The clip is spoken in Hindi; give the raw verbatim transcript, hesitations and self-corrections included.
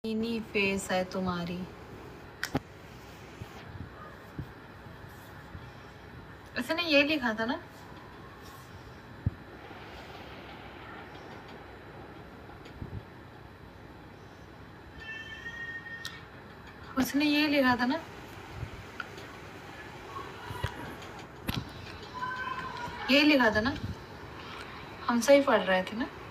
मिनी फेस है तुम्हारी। उसने ये लिखा था ना, उसने ये लिखा था ना, ये लिखा था ना, हम सही पढ़ रहे थे ना।